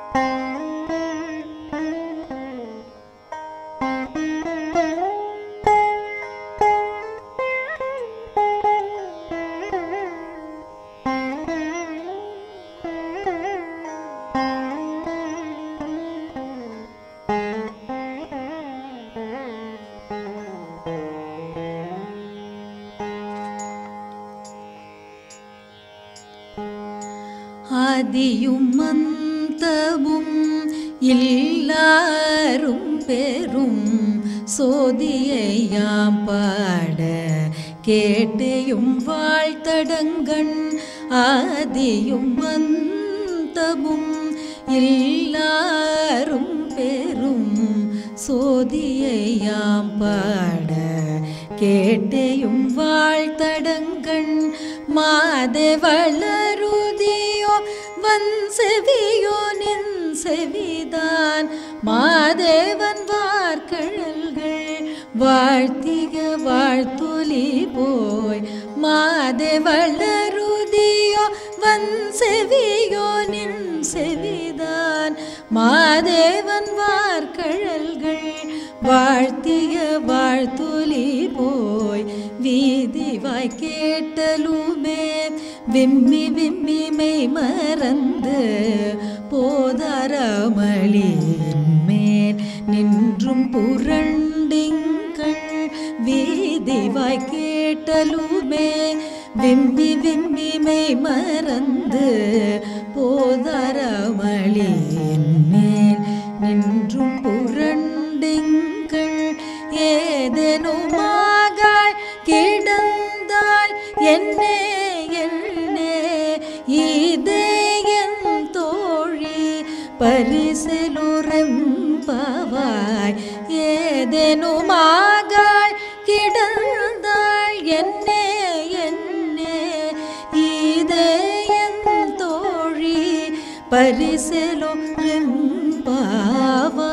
ஆதியும் அந்தமும் எல்லாரும் பெரும் சோதியையாம் பாட கேட்டேயும் வாழ்த்தடங்கண். ஆதியும் அந்தமும் எல்லாரும் பெரும் சோதியையாம் பாட கேட்டேயும் வாழ்த்தடங்கண். மாதேவளருதியோ வன் செவியோ நின் செவிதான் மாதேவன் வார்கழல்கள் வாழ்த்திக வாழ்த்தொலி போய். மாதேவளருதியோ வன் செவியோ நின் செவிதான் மாதேவன் வார்கழல்கள் வாழ்த்திய வாழ்த்தொலி போய். வீதிவாய் கேட்டலுமே விம்மி விம்மி மெய் மறந்து போதாரமளியின் மேல் நின்றும் புரண்டிங்கள். வீதிவாய் கேட்டலுமே விம்மி விம்மி மெய் மறந்து போதாரமளியின் மேல் நின்றும் புரண்டிங்கள். ஏதேனுமாகாய் கிடந்தாள் என்னே என்னே இதே என் தோழி பரிசிலுரெம்பவாய். ஏதேனுமாகாய் கிடந்தாள் என்னே என்னே இதே என் தோழி பரிசிலுரெம்பவாய்.